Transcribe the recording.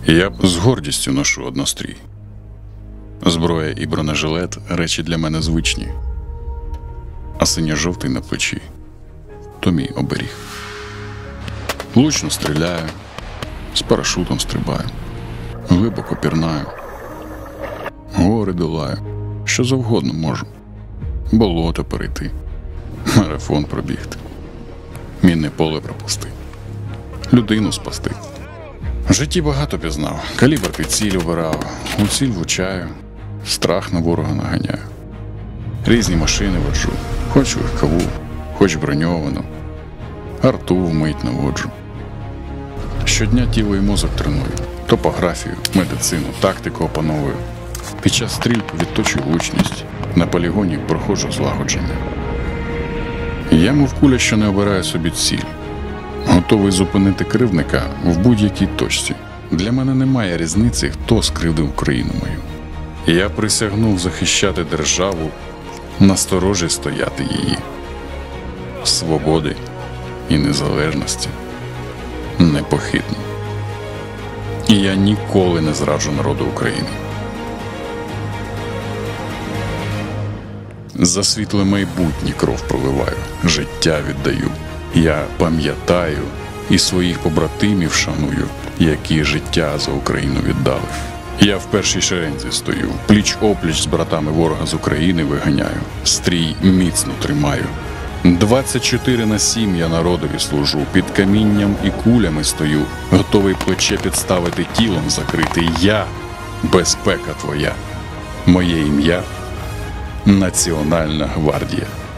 Я з гордістю ношу однострій. Зброя і бронежилет – речі для мене звичні. А синьо-жовтий на плечі – то мій оберіг. Влучно стріляю, з парашутом стрибаю, глибоко пірнаю, гори долаю, що завгодно можу. Болото перейти, марафон пробігти, мінне поле пропусти, людину спасти. В житті багато пізнав, калібр під ціль обирав, у ціль влучаю, страх на ворога наганяю. Різні машини воджу, хоч легкову, хоч броньовану, арту вмить наводжу. Щодня тіло і мозок треную, топографію, медицину, тактику опановую. Під час стрільб відточую влучність, на полігоні проходжу злагодження. Я, мов куля, що не обирає собі ціль. Готовий зупинити кривдника в будь-якій точці. Для мене немає різниці, хто скривдив країну мою. Я присягнув захищати державу, насторожі стояти її. Свободи і незалежності непохитно. І я ніколи не зраджу народу України. За світле майбутнє кров проливаю, життя віддаю. Я пам'ятаю і своїх побратимів шаную, які життя за Україну віддали. Я в першій шерензі стою, пліч-опліч з братами ворога з України виганяю, стрій міцно тримаю. 24/7 я народові служу, під камінням і кулями стою, готовий плече підставити тілом закрити. Я – безпека твоя, моє ім'я – Національна гвардія.